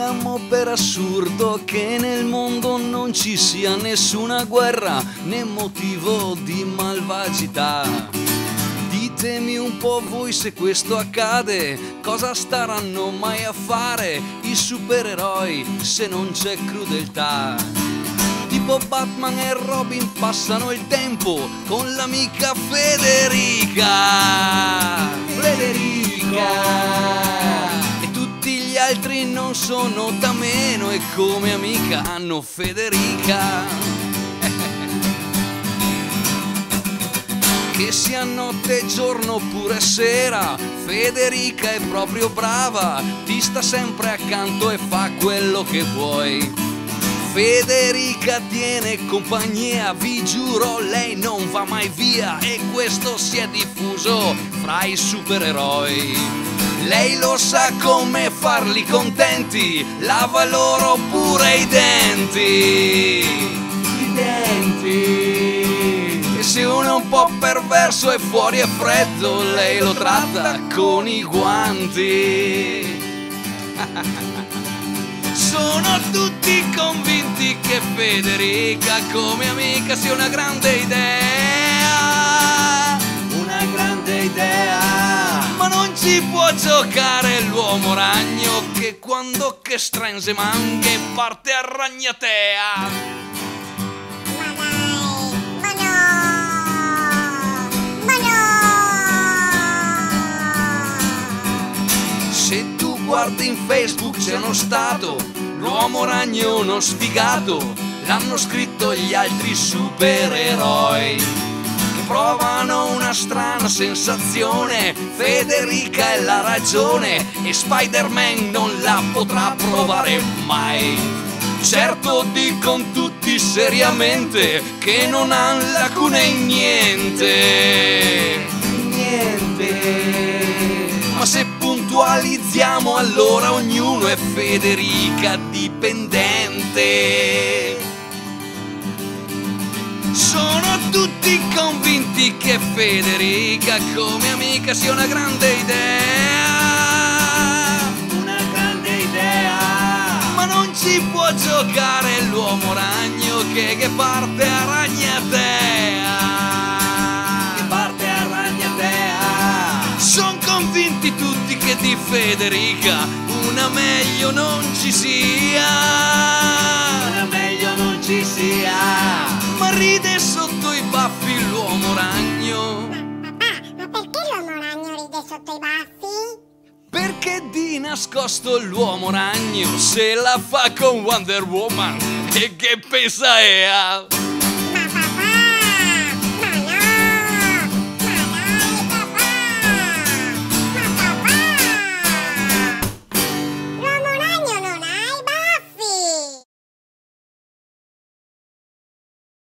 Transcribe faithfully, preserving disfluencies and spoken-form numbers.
Supponiamo per assurdo che nel mondo non ci sia nessuna guerra né motivo di malvagità. Ditemi un po' voi se questo accade, cosa staranno mai a fare i supereroi se non c'è crudeltà? Tipo Batman e Robin passano il tempo con l'amica Federica. Federica! E tutti gli altri non sono da meno e come amica hanno Federica. Che sia notte, giorno oppure sera, Federica è proprio brava, ti sta sempre accanto e fa quello che vuoi. Federica tiene compagnia, vi giuro, lei non va mai via e questo si è diffuso fra i supereroi. Lei lo sa come farli contenti, lava loro pure i denti. I denti. E se uno è un po' perverso e fuori è freddo, lei lo tratta con i guanti. Sono tutti convinti che Federica come amica sia una grande idea. Una grande idea. Ma non ci può giocare l'uomo ragno che quando che stringe manche parte a ragnatea. Se tu guardi in Facebook c'è uno stato, l'uomo ragno uno sfigato, l'hanno scritto gli altri supereroi che provano una strana sensazione. Federica è la ragione e Spider-Man non la potrà provare mai. Certo dicono tutti seriamente che non han lacune in niente. Niente. Ma se puntualizziamo allora ognuno è Federica dipendente. Sono tutti convinti che Federica come amica sia una grande idea. Una grande idea. Ma non ci può giocare l'uomo ragno che, che parte a ragnatea. Sono convinti tutti che di Federica una meglio non ci sia. Una meglio non ci sia. Ma ride sotto i baffi l'uomo ragno. Papà, ma perché l'uomo ragno ride sotto i baffi? Perché di nascosto l'uomo ragno se la fa con Wonder Woman e che pensa è?